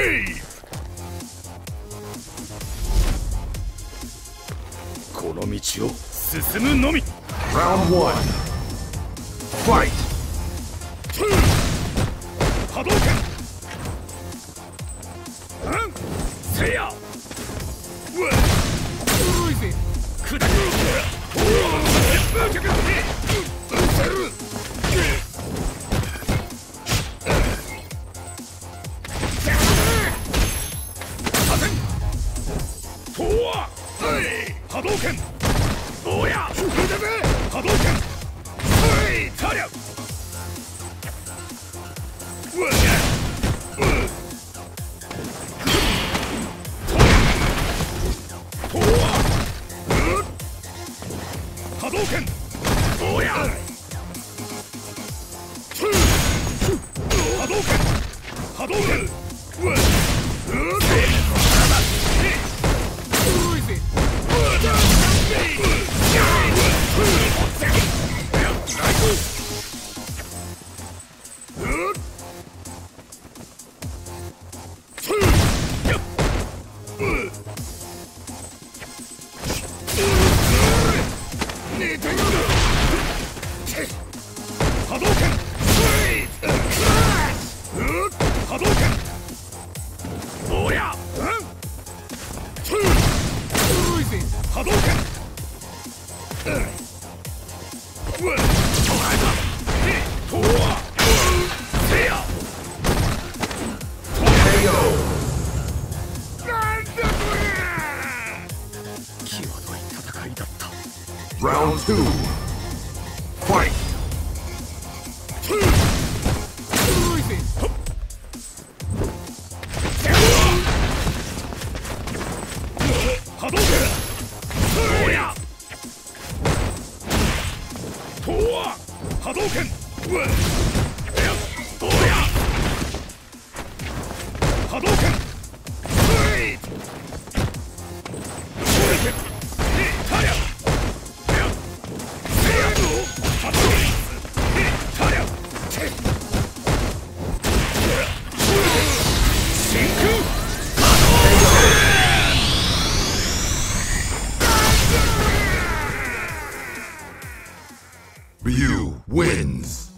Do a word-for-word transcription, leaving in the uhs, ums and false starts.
この道を進むのみ。 Round one. Fight. 波動拳。うんせや。うわ砕く。風脚。うせる。波動拳。おや波動拳。おいたりゃ。うわうとわ波動拳。おや波動拳。波動拳。うわう波動拳。波動拳。おや波動拳。うわ捕らえた。とわせや。なんだこりゃ。際どい戦いだった。 Round two. Fight. 波動拳。おやとわ波動拳。うわおや波動拳。たりゃ。 Ryu wins.